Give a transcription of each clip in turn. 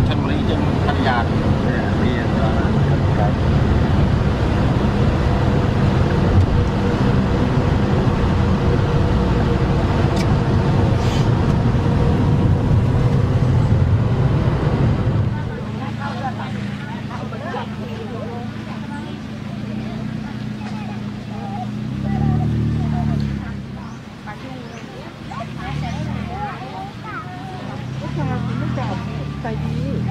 ชลบุรีจึงพัทยามีอะไรใจดี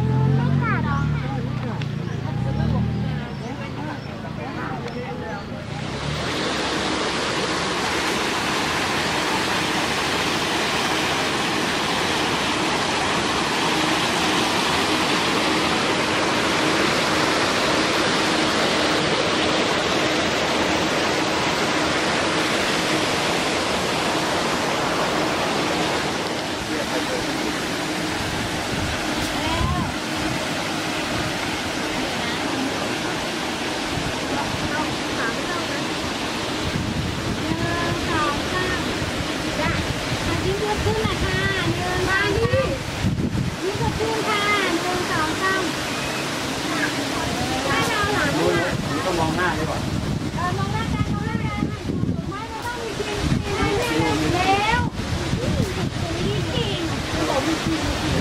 ต้องมองหน้าดีกว่ามองหน้ากันไม่ต้องมีจริงแล้วมีจริงผมมีจริง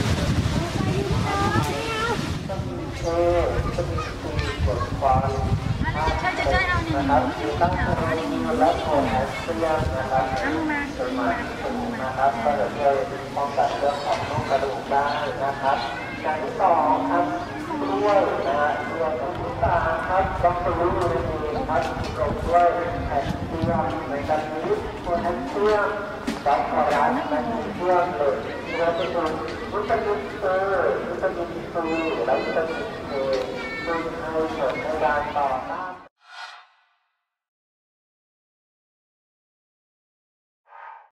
ใช่เอาหนึ่งนะครับตั้งใจรับของเสียนะครับนะครับก็จะช่วยป้องกันเรื่องของน้องกระดูกได้นะครับการที่สองครับด้วยนะฮะด้วยกับผู้ตาครับต้องรู้ในมือครับกลมด้วยแผ่นเชื่อมในการนี้ตัวแผ่นเชื่อมกับกระดาษแผ่นเชื่อมเลยเราจะดูวิตามินเอวิตามินซีและวิตามินเอซึ่งให้เกิดในการต่อ